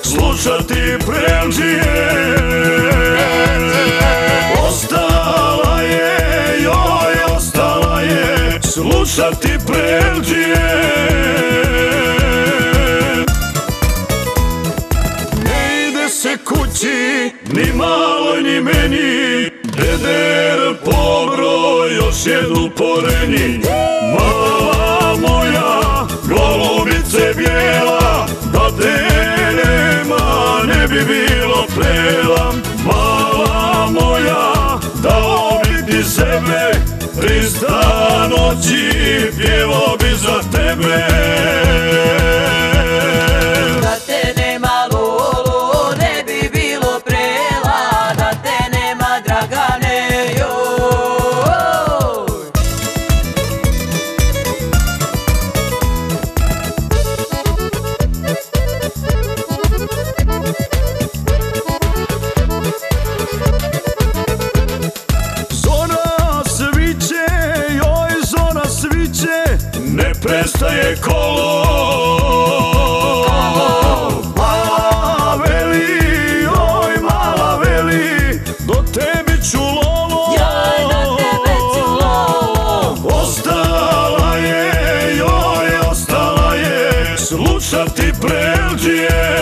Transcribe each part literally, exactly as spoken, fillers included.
slušati prelđije. Ostala je, joj, ostala je slušati prelđije. Ne ide se kući, ni malo ni meni, deder pobro još jednu poreni. Mala moja golubice bijela, da te nema ne bi bilo plela. Mala moja, dao bi ti sebe, trista noći pjevao bi za tebe. Da te nema Lolo ne bi bilo prela, da te nema Dragane, joj. Zona sviće, joj, zona sviće, ne prestaje kolo. Mala veli, joj, mala veli, do tebe ću Lolo. Joj, do tebe ću Lolo. Ostala je, joj, ostala je slušati prelđije.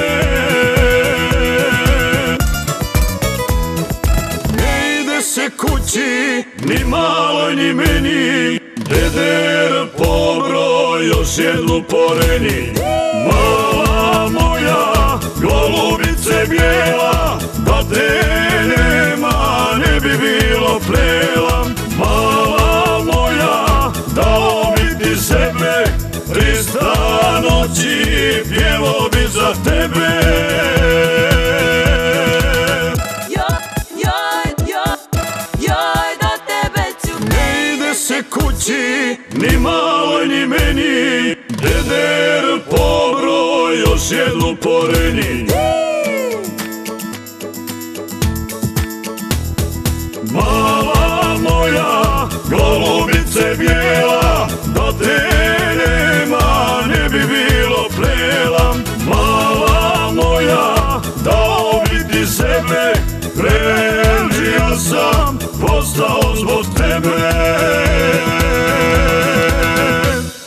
Ne ide se kući, ni malo ni meni, deder pobro još jednu poreni. Mala moja golubice bijela, da te nema ne bi bilo plela. Mala moja, dao bi ti sebe, trista noći pjevao bi za tebe. Se kući, ni malo ni meni, deder pobro još jednu poreni. Mala moja golubice bijela, da te nema ne bi bilo plela. Mala moja, dao bi ti sebe, prelđija sam postao